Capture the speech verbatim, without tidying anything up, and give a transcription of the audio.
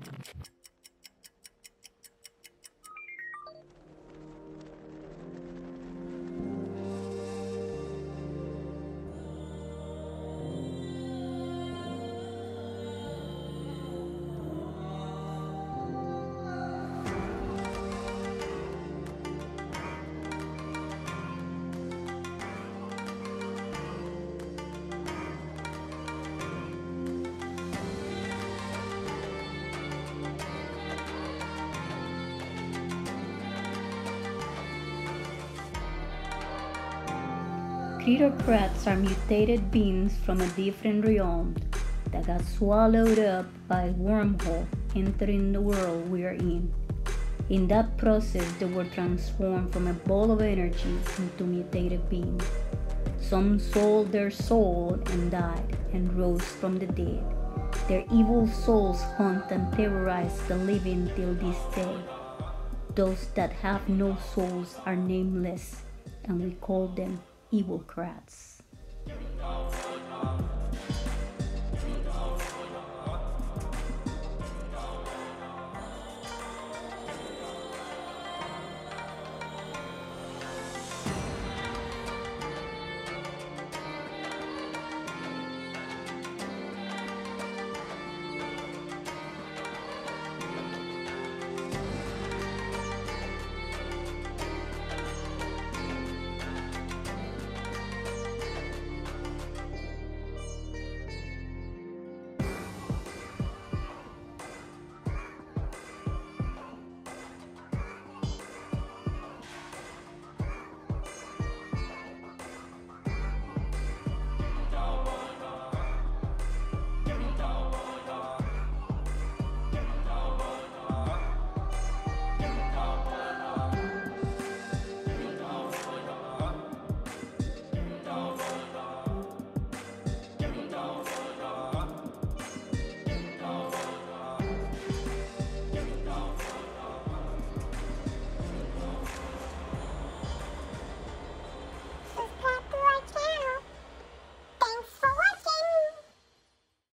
Crittercrats are mutated beings from a different realm that got swallowed up by a wormhole entering the world we are in. In that process, they were transformed from a ball of energy into mutated beings. Some sold their soul and died and rose from the dead. Their evil souls haunt and terrorize the living till this day. Those that have no souls are nameless, and we call them evil crats.